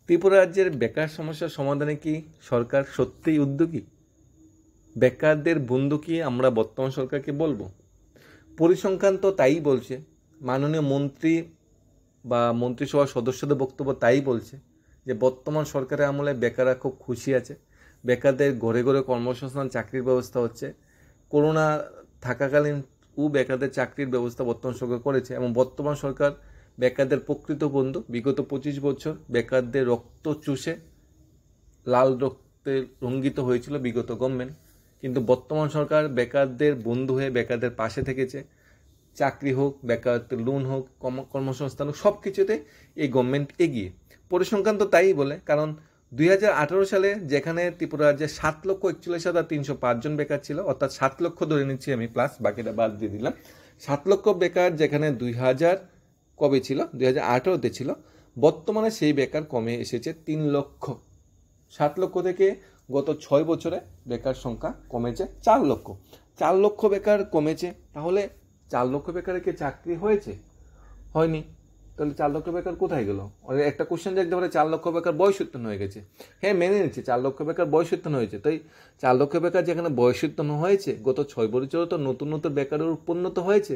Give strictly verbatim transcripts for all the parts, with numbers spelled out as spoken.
ত্রিপুরা রাজ্যের বেকার সমস্যার সমাধানে কি সরকার সত্যিই উদ্যোগী? বেকারদের বন্ধু কি আমরা বর্তমান সরকারকে বলবো? পরিসংখ্যান তো তাই বলছে, মাননীয় মন্ত্রী বা মন্ত্রিসভার সদস্যদের বক্তব্য তাই বলছে যে বর্তমান সরকারের আমলে বেকাররা খুব খুশি আছে, বেকারদের ঘরে ঘরে কর্মসংস্থান চাকরির ব্যবস্থা হচ্ছে। করোনা থাকাকালীন ও বেকারদের চাকরির ব্যবস্থা বর্তমান সরকার করেছে এবং বর্তমান সরকার বেকারদের প্রকৃত বন্ধু। বিগত পঁচিশ বছর বেকারদের রক্ত চুষে লাল রক্তে রঙ্গিত হয়েছিল বিগত গভর্নমেন্ট, কিন্তু বর্তমান সরকার বেকারদের বন্ধু হয়ে বেকারদের পাশে থেকেছে। চাকরি হোক, বেকারত্বের লোন হোক, কর্মসংস্থান হোক, সব কিছুতে এই গভর্নমেন্ট এগিয়ে। পরিসংখ্যান তো তাই বলে, কারণ দুই হাজার আঠারো সালে যেখানে ত্রিপুরা রাজ্যে সাত লক্ষ একচল্লিশ হাজার তিনশো পাঁচজন বেকার ছিল, অর্থাৎ সাত লক্ষ ধরে নিচ্ছি আমি, প্লাস বাকিটা বাদ দিয়ে দিলাম, সাত লক্ষ বেকার যেখানে দুই হাজার কবে ছিল, দুই হাজার আঠারোতে ছিল, বর্তমানে সেই বেকার কমে এসেছে তিন লক্ষ। সাত লক্ষ থেকে গত ছয় বছরে বেকার সংখ্যা কমেছে চার লক্ষ। চার লক্ষ বেকার কমেছে, তাহলে চার লক্ষ বেকারের কি চাকরি হয়েছে? হয়নি। তাহলে চার লক্ষ বেকার কোথায় গেল? একটা কোশ্চেন দেখতে পারে, চার লক্ষ বেকার বয়সোত্তীর্ণ হয়ে গেছে। হ্যাঁ, মেনে নিচ্ছি চার লক্ষ বেকার বয়সোত্তীর্ণ হয়েছে, তাই চার লক্ষ বেকার যেখানে বয়সোত্তীর্ণ হয়েছে, গত ছয় বছরে তো নতুন নতুন বেকারের উপন্নত হয়েছে,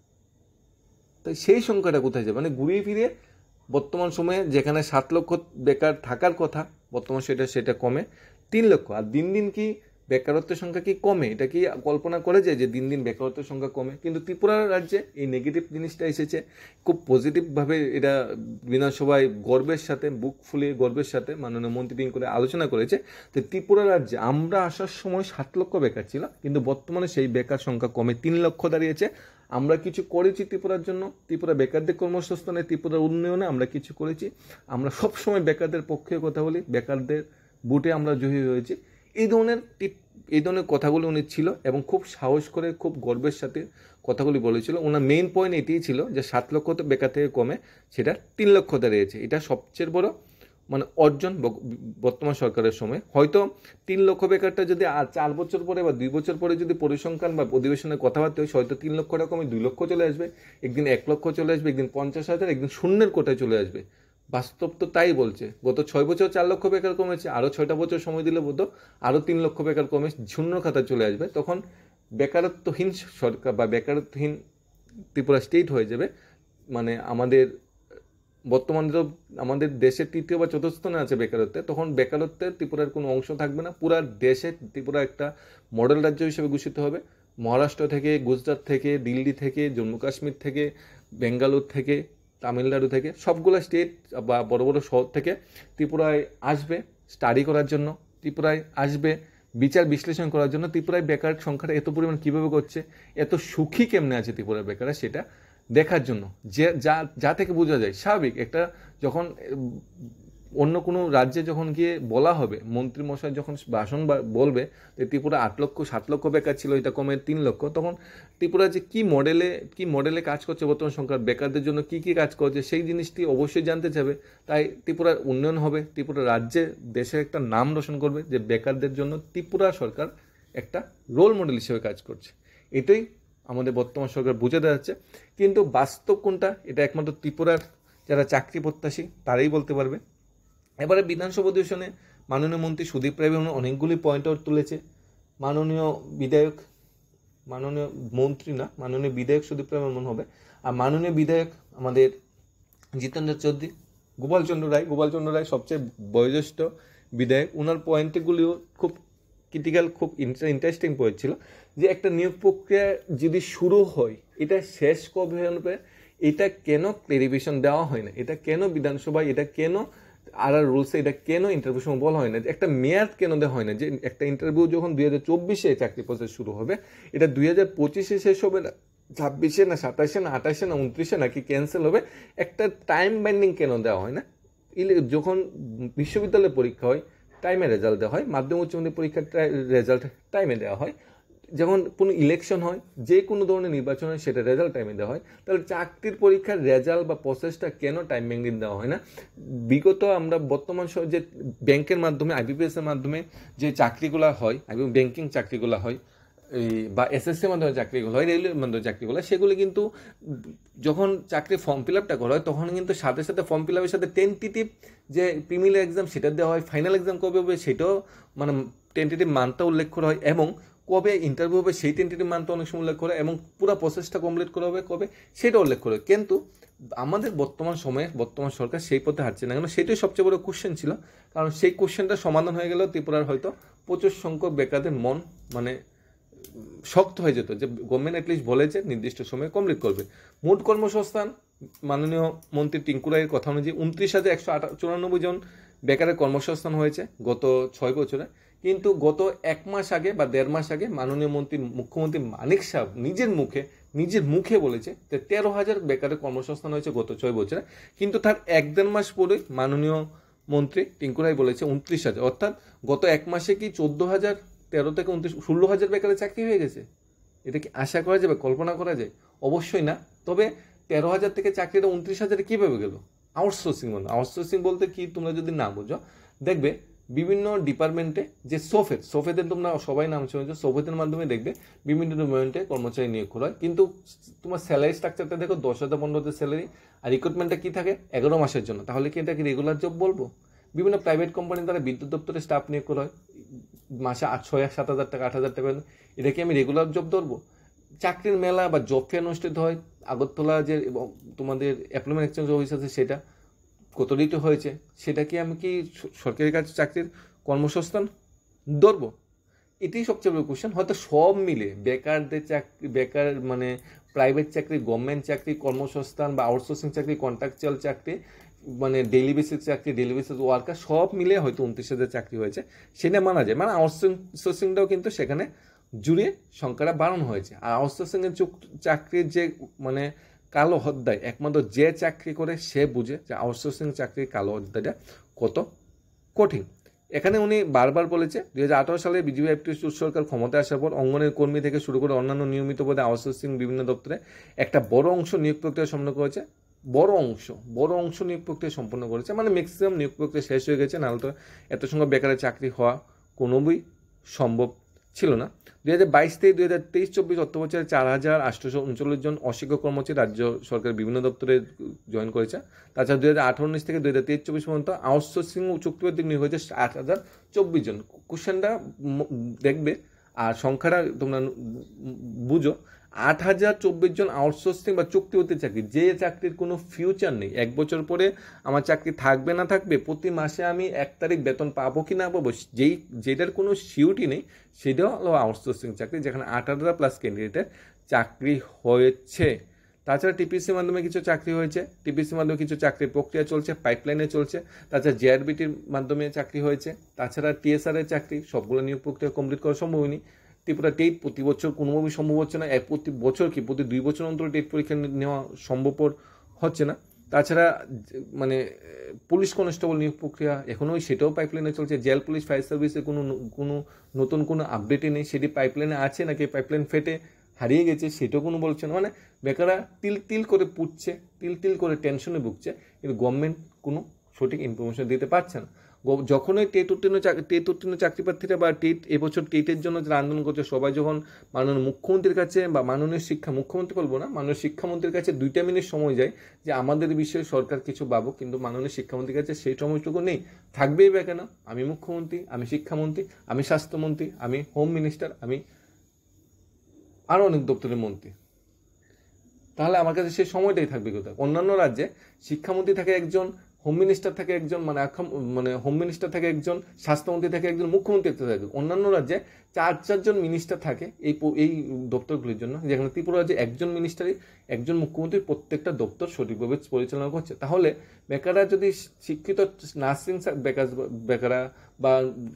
তাই সেই সংখ্যাটা কোথায় যাবে? মানে ঘুরিয়ে ফিরিয়ে বর্তমান সময়ে যেখানে সাত লক্ষ বেকার থাকার কথা, বর্তমান সেটা সেটা কমে তিন লক্ষ। আর দিন দিন কি বেকারত্বের সংখ্যা কি কমে? এটা কি কল্পনা করে যায় যে দিন দিন বেকারত্বের সংখ্যা কমে? কিন্তু ত্রিপুরা রাজ্যে এই নেগেটিভ জিনিসটা এসেছে খুব পজিটিভভাবে। এটা বিধানসভায় গর্বের সাথে, বুক ফুলিয়ে গর্বের সাথে মাননীয় মন্ত্রী করে আলোচনা করেছে যে ত্রিপুরা রাজ্যে আমরা আসার সময় সাত লক্ষ বেকার ছিল, কিন্তু বর্তমানে সেই বেকার সংখ্যা কমে তিন লক্ষ দাঁড়িয়েছে। আমরা কিছু করেছি ত্রিপুরার জন্য, ত্রিপুরা বেকারদের কর্মসংস্থানে, ত্রিপুরার উন্নয়নে আমরা কিছু করেছি। আমরা সবসময় বেকারদের পক্ষে কথা বলি, বেকারদের বুটে আমরা জয়ী হয়েছি। এই ধরনের এই ধরনের কথাগুলো উনি ছিল এবং খুব সাহস করে, খুব গর্বের সাথে কথাগুলি বলেছিল। ওনার মেইন পয়েন্ট এটিই ছিল যে সাত লক্ষ বেকার থেকে কমে সেটা তিন লক্ষ দাঁড়িয়েছে। এটা সবচেয়ে বড় মানে অর্জন বর্তমান সরকারের সময়। হয়তো তিন লক্ষ বেকারটা যদি আর চার বছর পরে বা দুই বছর পরে যদি পরিসংখ্যান বা অধিবেশনের কথাবার্তা হয়, হয়তো তিন লক্ষটা কমে দুই লক্ষ চলে আসবে, একদিন এক লক্ষ চলে আসবে, একদিন পঞ্চাশ হাজার, একদিন শূন্যের কোটায় চলে আসবে। বাস্তব তো তাই বলছে। গত ছয় বছর চার লক্ষ বেকার কমেছে, আরও ছয়টা বছর সময় দিলে বোধ আরও তিন লক্ষ বেকার কমে শূন্য খাতায় চলে আসবে। তখন বেকারত্বহীন সরকার বা বেকারত্বহীন ত্রিপুরা স্টেট হয়ে যাবে। মানে আমাদের বর্তমানে তো আমাদের দেশের তৃতীয় বা চতুর্থ স্থানে আছে বেকারত্বে, তখন বেকারত্বের ত্রিপুরার কোনো অংশ থাকবে না। পুরা দেশে ত্রিপুরা একটা মডেল রাজ্য হিসেবে ঘোষিত হবে। মহারাষ্ট্র থেকে, গুজরাট থেকে, দিল্লি থেকে, জম্মু কাশ্মীর থেকে, বেঙ্গালুরু থেকে, তামিলনাড়ু থেকে, সবগুলো স্টেট বা বড় বড় শহর থেকে ত্রিপুরায় আসবে স্টাডি করার জন্য, ত্রিপুরায় আসবে বিচার বিশ্লেষণ করার জন্য। ত্রিপুরায় বেকার সংখ্যাটা এত পরিমাণ কীভাবে করছে, এত সুখী কেমনে আছে ত্রিপুরার বেকাররা, সেটা দেখার জন্য। যে যা যা থেকে বোঝা যায় স্বাভাবিক একটা, যখন অন্য কোনো রাজ্যে যখন গিয়ে বলা হবে, মন্ত্রী মশাই যখন ভাষণ বলবে যে ত্রিপুরা আট লক্ষ সাত লক্ষ বেকার ছিল, এটা কমে তিন লক্ষ, তখন ত্রিপুরা যে কী মডেলে কী মডেলে কাজ করছে বর্তমান সরকার, বেকারদের জন্য কী কী কাজ করছে, সেই জিনিসটি অবশ্যই জানতে চাবে। তাই ত্রিপুরার উন্নয়ন হবে, ত্রিপুরা রাজ্যে দেশের একটা নাম রোশন করবে যে বেকারদের জন্য ত্রিপুরা সরকার একটা রোল মডেল হিসেবে কাজ করছে। এটাই আমাদের বর্তমান সরকার বুঝে দেওয়াচ্ছে। কিন্তু বাস্তব কোনটা, এটা একমাত্র ত্রিপুরার যারা চাকরি প্রত্যাশী তারাই বলতে পারবে। এবারে বিধানসভা অধিবেশনে মাননীয় মন্ত্রী সুদীপ রায় অনেকগুলি পয়েন্ট আউট তুলেছে। মাননীয় বিধায়ক, মাননীয় মন্ত্রী না, মাননীয় বিধায়ক সুদীপ রায় বর্মন হবে। আর মাননীয় বিধায়ক আমাদের জিতেন্দ্র চৌধুরী, গোপালচন্দ্র রায়, গোপালচন্দ্র রায় সবচেয়ে বয়োজ্যেষ্ঠ বিধায়ক। ওনার পয়েন্টগুলিও খুব ক্রিটিক্যাল, খুব ইন্টারেস্টিং পয়েন্ট ছিল যে একটা নিয়োগ প্রক্রিয়া যদি শুরু হয়, এটা শেষ কবে হবে, এটা কেন ক্লারিফিকেশন দেওয়া হয় না, এটা কেন বিধানসভায়, এটা কেন আর আর রুলসে, এটা কেন ইন্টারভিউ সময় বলা হয় না, একটা মেয়াদ কেন দেওয়া হয় না, যে একটা ইন্টারভিউ যখন দুই হাজার চব্বিশে চাকরি প্রসেস শুরু হবে, এটা দুই হাজার পঁচিশে শেষ হবে না, ছাব্বিশে না, সাতাশে না, আঠাশে না, উনত্রিশে নাকি ক্যান্সেল হবে, একটা টাইম বাইন্ডিং কেন দেওয়া হয় না? যখন বিশ্ববিদ্যালয়ের পরীক্ষা হয় টাইমে রেজাল্ট দেওয়া হয়, মাধ্যমিক উচ্চ মাধ্যমিক পরীক্ষার রেজাল্ট টাইমে দেওয়া হয়, যখন কোনো ইলেকশন হয়, যে কোনো ধরনের নির্বাচন হয়, সেটা রেজাল্ট টাইমে দেওয়া হয়। তাহলে চাকরির পরীক্ষার রেজাল্ট বা প্রসেসটা কেন টাইম বাইন্ডিং দেওয়া হয় না? বিগত আমরা বর্তমান যে ব্যাংকের মাধ্যমে, আইবিপিএস এর মাধ্যমে যে চাকরিগুলো হয় এবং ব্যাংকিং চাকরিগুলো হয়, এই বা এসএসসির মাধ্যমে চাকরিগুলো হয়, রেলওয়ের মাধ্যমে চাকরিগুলো হয়, সেগুলি কিন্তু যখন চাকরি ফর্ম ফিল আপটা করা হয় তখন কিন্তু সাথে সাথে ফর্ম ফিল আপের সাথে টেন্টেটিভ যে প্রিমিলারি এক্সাম সেটা দেওয়া হয়, ফাইনাল এক্সাম কবে হবে সেটাও মানে টেন্টেটিভ মানটা উল্লেখ করা হয়, এবং কবে ইন্টারভিউ হবে সেই টেন্টেটিভ মানটা অনেক সময় উল্লেখ করা হয়, এবং পুরো প্রসেসটা কমপ্লিট করা হবে কবে সেটা উল্লেখ করা হয়। কিন্তু আমাদের বর্তমান সময়ে বর্তমান সরকার সেই পথে হাঁটছে না, কেন সেটাই সবচেয়ে বড় কোশ্চেন ছিল। কারণ সেই কোশ্চেনটা সমাধান হয়ে গেলেও ত্রিপুরার হয়তো প্রচুর সংখ্যক বেকারদের মন মানে শক্ত হয়ে যেত যে গভর্নমেন্ট অ্যাটলিস্ট বলেছে নির্দিষ্ট সময়ে কমপ্লিট করবে। মোট কর্মসংস্থান মাননীয় মন্ত্রী টিঙ্কু রায়ের কথা অনুযায়ী উনত্রিশ হাজার একশো আটা চুরানব্বই জন বেকারের কর্মসংস্থান হয়েছে গত ছয় বছরে। কিন্তু গত এক মাস আগে বা দেড় মাস আগে মাননীয় মন্ত্রী মুখ্যমন্ত্রী মানিক সাহেব নিজের মুখে নিজের মুখে বলেছে যে তেরো হাজার বেকারের কর্মসংস্থান হয়েছে গত ছয় বছরে। কিন্তু তার এক দেড় মাস পরে মাননীয় মন্ত্রী টিঙ্কু রায় বলেছে উনত্রিশ হাজার, অর্থাৎ গত এক মাসে কি চোদ্দ হাজার তেরো থেকে উনত্রিশ ষোলো হাজার বেকারের চাকরি হয়ে গেছে। এটা কি আশা করা যাবে, কল্পনা করা যায়? অবশ্যই না। তবে তেরো হাজার থেকে চাকরিটা উনত্রিশ হাজারে কীভাবে গেল? আউটসোর্সিং মানে আউটসোর্সিং বলতে কি তোমরা যদি না বুঝো, দেখবে বিভিন্ন ডিপার্টমেন্টে যে সোফেদ সোফেদের তোমরা সবাই নাম শুনেছো, সোফেদের মাধ্যমে দেখবে বিভিন্ন ডিপার্টমেন্টে কর্মচারী নিয়োগ করা হয়। কিন্তু তোমার স্যালারি স্ট্রাকচারটা দেখো দশ হাজার পনেরো হাজার স্যালারি, আর রিক্রুটমেন্টটা কি থাকে এগারো মাসের জন্য। তাহলে কি এটাকে রেগুলার জব বলবো? বিভিন্ন প্রাইভেট কোম্পানির দ্বারা বিদ্যুৎ দপ্তরে স্টাফ নিয়োগ করা হয় মাসে আট ছয় সাত হাজার টাকা আট হাজার টাকা, এটা কি আমি রেগুলার জব ধরবো? চাকরির মেলা বা জব ফেয়ার অনুষ্ঠিত হয় আগরতলা যে তোমাদের এমপ্লয়মেন্ট এক্সচেঞ্জ অফিস আছে সেটা কত রেটে হয়েছে, সেটা কি আমি কি সরকারি কাছে চাকরির কর্মসংস্থান ধরবো? এটাই সবচেয়ে বড় কোশ্চেন। হয়তো সব মিলে বেকারদের চাকরি, বেকার মানে প্রাইভেট চাকরি, গভর্নমেন্ট চাকরি, কর্মসংস্থান বা আউটসোর্সিং চাকরি, কন্ট্রাকচুয়াল চাকরি, মানে ডেইলি বেসিস চাকরি, ডেইলি বেসিস ওয়ার্কার সব মিলে হয়তো উনত্রিশ হাজার চাকরি হয়েছে, সেটা মানা যায়। মানে আউটসোর্সিংটাও কিন্তু সেখানে জুড়ে সংখ্যাটা বাড়ানো হয়েছে। আর আউটসোর্সিংয়ের চাকরির যে মানে কালো অধ্যায় একমাত্র যে চাকরি করে সে বুঝে যে আউটসোর্সিং চাকরির কালো অধ্যায়টা কত কঠিন। এখানে উনি বারবার বলেছে দুই হাজার আঠারো সালে বিজেপি সরকার ক্ষমতায় আসার পর অঙ্গনের কর্মী থেকে শুরু করে অন্যান্য নিয়মিত পদে আউটসোর্সিং বিভিন্ন দপ্তরে একটা বড় অংশ নিয়োগ প্রক্রিয়া সম্পন্ন করেছে। বড় অংশ বড় অংশ নিয়োগ প্রক্রিয়া সম্পন্ন করেছে, মানে ম্যাক্সিমাম নিয়োগ প্রক্রিয়া শেষ হয়ে গেছে, নাহলে তো এত সংখ্যক বেকারের চাকরি হওয়া কোনোই সম্ভব ছিল না। দুই হাজার বাইশ থেকে দুই হাজার তেইশ চব্বিশ অর্থ বছরে চার হাজার আটশোশো উনচল্লিশ জন অশিক্ষক কর্মচারী রাজ্য সরকারের বিভিন্ন দপ্তরে জয়েন করেছে। তাছাড়া দুই হাজার আঠারো উনিশ থেকে দুই হাজার তেইশ চব্বিশ পর্যন্ত আউটসোর্সিং ও চুক্তিভিত্তিক নিয়োগ হয়েছে আট হাজার চব্বিশ জন। কোশ্চেনটা দেখবে আর সংখ্যাটা তোমরা বুঝো, আট হাজার চব্বিশ জন আউটসোর্সিং বা চুক্তিভিত্তিক চাকরি, যে চাকরির কোনো ফিউচার নেই, এক বছর পরে আমার চাকরি থাকবে না থাকবে, প্রতি মাসে আমি এক তারিখ বেতন পাবো কি না পাবো, যেই যেটার কোনো সিউরিটি নেই, সেটাও হলো আউটসোর্সিং চাকরি, যেখানে আট হাজার প্লাস ক্যান্ডিডেটের চাকরি হয়েছে। তাছাড়া টিপিসির মাধ্যমে কিছু চাকরি হয়েছে, টিপিসির মাধ্যমে কিছু চাকরির প্রক্রিয়া চলছে, পাইপলাইনে চলছে। তাছাড়া জেআরবিটির মাধ্যমে চাকরি হয়েছে। তাছাড়া টিএসআর এর চাকরি সবগুলো নিয়োগ প্রক্রিয়া কমপ্লিট করা সম্ভব হয়নি। ত্রিপুরা টেট প্রতি বছর কোনোভাবেই সম্ভব হচ্ছে না, এক প্রতি বছর কি প্রতি দুই বছর অন্তর টেট পরীক্ষা নেওয়া সম্ভবপর হচ্ছে না। তাছাড়া মানে পুলিশ কনস্টেবল নিয়োগ প্রক্রিয়া এখনোই সেটাও পাইপলাইনে চলছে। জেল পুলিশ ফায়ার সার্ভিসে কোনো কোনো নতুন কোনো আপডেটই নেই, সেটি পাইপলাইনে আছে নাকি পাইপলাইন ফেটে হারিয়ে গেছে সেটাও কোনো বলছে না। মানে বেকাররা তিল তিল করে পুড়ছে, তিল তিল করে টেনশনে ভুগছে, কিন্তু গভর্নমেন্ট কোনো সঠিক ইনফরমেশন দিতে পারছে না। যখনই টেট উত্তীর্ণ টেট উত্তীর্ণ চাকরি প্রার্থীরা বা টেট এবছর টেটের জন্য যারা আন্দোলন করছে সবাই যখন মাননীয় মুখ্যমন্ত্রীর কাছে বা মাননীয় শিক্ষা মুখ্যমন্ত্রী বলবো না মাননীয় শিক্ষামন্ত্রীর কাছে দুইটা মিনিট সময় যায় যে আমাদের বিষয়ে সরকার কিছু ভাবো, কিন্তু মাননীয় শিক্ষামন্ত্রীর কাছে সেই সময়টুকু নেই। থাকবেই বা কেন? আমি মুখ্যমন্ত্রী, আমি শিক্ষামন্ত্রী, আমি স্বাস্থ্যমন্ত্রী, আমি হোম মিনিস্টার, আমি আরও অনেক দপ্তরের মন্ত্রী, তাহলে আমার কাছে সেই সময়টাই থাকবে কোথায়? অন্যান্য রাজ্যে শিক্ষামন্ত্রী থাকে একজন, হোম মিনিস্টার থাকে একজন, মানে মানে হোম মিনিস্টার থাকে একজন, স্বাস্থ্যমন্ত্রী থাকে একজন, মুখ্যমন্ত্রী থাকে। অন্যান্য রাজ্যে চার চারজন মিনিস্টার থাকে এই এই দপ্তরগুলির জন্য, যেখানে ত্রিপুরা রাজ্যে একজন মিনিস্টারই একজন মুখ্যমন্ত্রী প্রত্যেকটা দপ্তর সঠিকভাবে পরিচালনা করছে। তাহলে বেকাররা যদি শিক্ষিত নার্সিং বেকার বেকাররা বা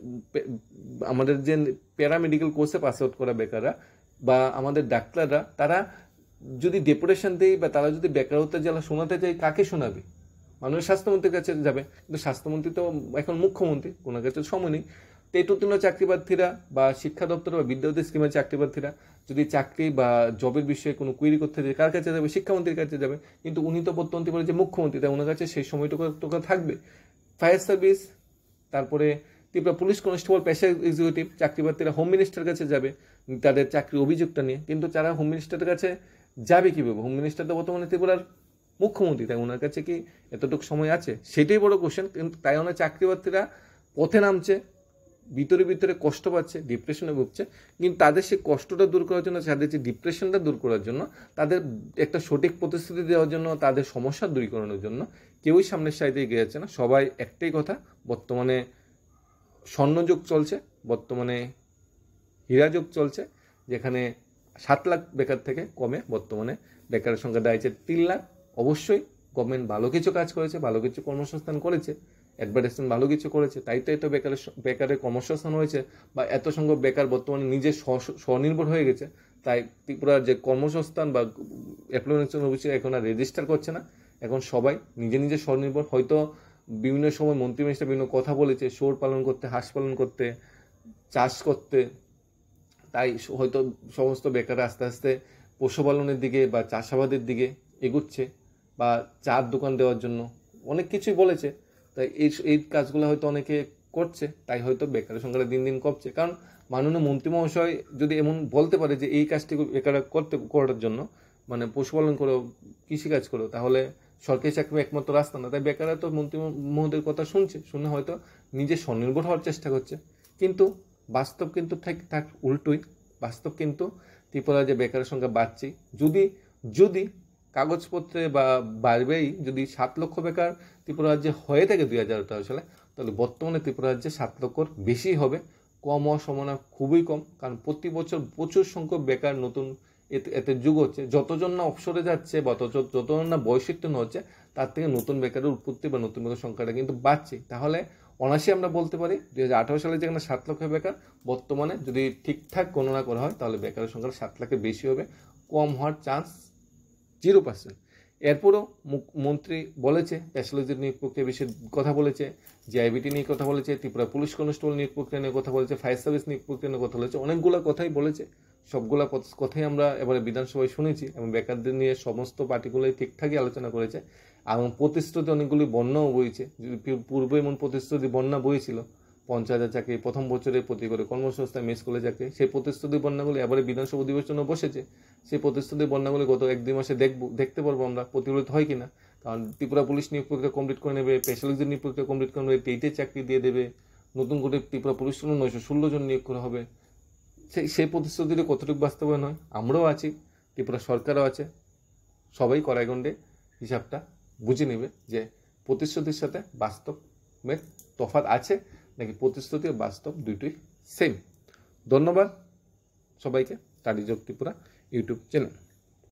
আমাদের যে প্যারামেডিক্যাল কোর্সে পাস আউট করা বেকাররা বা আমাদের ডাক্তাররা, তারা যদি ডেপুটেশন দেয় বা তারা যদি বেকারত্বের জ্বালা শোনাতে চায়, কাকে শোনাবে? মানুষ স্বাস্থ্যমন্ত্রীর কাছে যাবে, কিন্তু স্বাস্থ্যমন্ত্রী তো এখন মুখ্যমন্ত্রী, ওনার কাছে সময় নেই। টেট উত্তীর্ণ চাকরি প্রার্থীরা বা শিক্ষা দপ্তর বা বিদ্যালয় স্কিমের চাকরি প্রার্থীরা যদি চাকরি বা জবের বিষয়ে কোনো কুইরি করতে যায়, কার কাছে যাবে? শিক্ষামন্ত্রীর কাছে যাবে। কিন্তু উনি তো বর্তমানে বলে যে মুখ্যমন্ত্রী, তাই ওনার কাছে সেই সময়টুকু থাকবে। ফায়ার সার্ভিস, তারপরে ত্রিপুরা পুলিশ কনস্টেবল পেশা এক্সিকিউটিভ চাকরি প্রার্থীরা হোম মিনিস্টারের কাছে যাবে তাদের চাকরির অভিযোগটা নিয়ে, কিন্তু তারা হোম মিনিস্টারের কাছে যাবে কীভাবে? হোম মিনিস্টার তো বর্তমানে ত্রিপুরার মুখ্যমন্ত্রী, তাই ওনার কাছে কি এতটুকু সময় আছে? সেটাই বড় কোশ্চেন। কিন্তু তাই অনেক চাকরি প্রার্থীরা পথে নামছে, ভিতরে ভিতরে কষ্ট পাচ্ছে, ডিপ্রেশনে ভুগছে, কিন্তু তাদের সেই কষ্টটা দূর করার জন্য, তাদের যে ডিপ্রেশনটা দূর করার জন্য, তাদের একটা সঠিক প্রতিশ্রুতি দেওয়ার জন্য, তাদের সমস্যা দূরীকরণের জন্য কেউই সামনের সাইডে এগিয়ে যাচ্ছে না। সবাই একটাই কথা, বর্তমানে স্বর্ণযুগ চলছে, বর্তমানে হীরাযুগ চলছে, যেখানে সাত লাখ বেকার থেকে কমে বর্তমানে বেকারের সংখ্যা দাঁড়িয়েছে তিন লাখ। অবশ্যই গভর্নমেন্ট ভালো কিছু কাজ করেছে, ভালো কিছু কর্মসংস্থান করেছে, অ্যাডভার্টাইজমেন্ট ভালো কিছু করেছে, তাই তো এত বেকারের বেকারের কর্মসংস্থান হয়েছে, বা এত সংখ্যক বেকার বর্তমানে নিজে স্বনির্ভর হয়ে গেছে। তাই ত্রিপুরার যে কর্মসংস্থান বা এমপ্লয়মেন্ট অফিসে এখন আর রেজিস্টার করছে না, এখন সবাই নিজে নিজে স্বনির্ভর। হয়তো বিভিন্ন সময় মন্ত্রী মিনিস্টার বিভিন্ন কথা বলেছে, শুয়োর পালন করতে, হাঁস পালন করতে, চাষ করতে, তাই হয়তো সমস্ত বেকার আস্তে আস্তে পশুপালনের দিকে বা চাষাবাদের দিকে এগুচ্ছে, বা চার দোকান দেওয়ার জন্য অনেক কিছুই বলেছে। তাই এই এই কাজগুলো হয়তো অনেকে করছে, তাই হয়তো বেকারের সংখ্যাটা দিন দিন কমছে। কারণ মাননীয় মন্ত্রী মহাশয় যদি এমন বলতে পারে যে এই কাজটি বেকার করতে করার জন্য, মানে পশুপালন করো, কৃষিকাজ করো, তাহলে সরকারি চাকরি একমাত্র রাস্তা না। তাই বেকাররা তো মন্ত্রী মহোদয়ের কথা শুনছে, শুনে হয়তো নিজে স্বনির্ভর হওয়ার চেষ্টা করছে। কিন্তু বাস্তব কিন্তু ঠিক তার উল্টোই। বাস্তব কিন্তু ত্রিপুরা যে বেকারের সংখ্যা বাড়ছে, যদি যদি কাগজপত্রে বা বাড়বেই, যদি সাত লক্ষ বেকার ত্রিপুরা রাজ্যে হয়ে থাকে দুই হাজার আঠারো সালে, তাহলে বর্তমানে ত্রিপুরা রাজ্যে সাত লক্ষর বেশি হবে। কম হওয়ার সম্ভাবনা খুবই কম, কারণ প্রতি বছর প্রচুর সংখ্যক বেকার নতুন এতে এতে যুগ হচ্ছে। যতজন না অবসরে যাচ্ছে বা যতজন না বয়সোত্তীর্ণ হচ্ছে, তার থেকে নতুন বেকারের উৎপত্তি বা নতুন বেকার সংখ্যাটা কিন্তু বাড়ছে। তাহলে অনায়াসে আমরা বলতে পারি দুই হাজার আঠারো সালে যেখানে সাত লক্ষ বেকার, বর্তমানে যদি ঠিকঠাক গণনা করা হয় তাহলে বেকারের সংখ্যা সাত লাখের বেশি হবে, কম হওয়ার চান্স জিরো পার্সেন্ট। এরপরও মন্ত্রী বলেছে স্পেশালিস্ট নিয়োগ প্রক্রিয়া বিষয়ে কথা বলেছে, জিআইবিটি নিয়ে কথা বলেছে, ত্রিপুরা পুলিশ কনস্টেবল নিয়োগ প্রক্রিয়া নিয়ে কথা বলেছে, ফায়ার সার্ভিস নিয়োগ প্রক্রিয়া নিয়ে কথা বলেছে, অনেকগুলো কথাই বলেছে। সবগুলা কথাই আমরা এবারে বিধানসভায় শুনেছি, এবং বেকারদের নিয়ে সমস্ত পার্টিগুলোই ঠিকঠাকই আলোচনা করেছে, এবং প্রতিশ্রুতি অনেকগুলি বন্যাও বইছে। পূর্বে এমন প্রতিশ্রুতি বন্যা বইছিল, পঞ্চাশ হাজার চাকরি প্রথম বছরে প্রতি করে কর্মসংস্থান, মেস স্কুলে চাকরি, সেই প্রতিশ্রুতি বন্যাগুলি এবারে বিধানসভা অধিবেশনে বসেছে। সেই প্রতিশ্রুতি বন্যাগুলি গত এক দুই মাসে দেখবো দেখতে পারবো আমরা প্রতিফলিত হয় কিনা। কারণ ত্রিপুরা পুলিশ নিয়োগ প্রক্রিয়া কমপ্লিট করে নেবে, স্পেশালিস্ট নিয়োগ প্রক্রিয়া কমপ্লিট করে নেবে, টেইটে চাকরি দিয়ে দেবে, নতুন করে ত্রিপুরা পুলিশ নয়শো ষোলো জন নিয়োগ করা হবে। সেই সেই প্রতিশ্রুতিটি কতটুকু বাস্তবায়ন হয়? আমরাও আছি, ত্রিপুরা সরকারও আছে, সবাই কড়াইগণ্ডে হিসাবটা বুঝে নেবে যে প্রতিশ্রুতির সাথে বাস্তবের তফাৎ আছে নাকি প্রতিশ্রুতি আর বাস্তব দুটোই সেম। ধন্যবাদ সবাইকে, study job Tripura YouTube channel.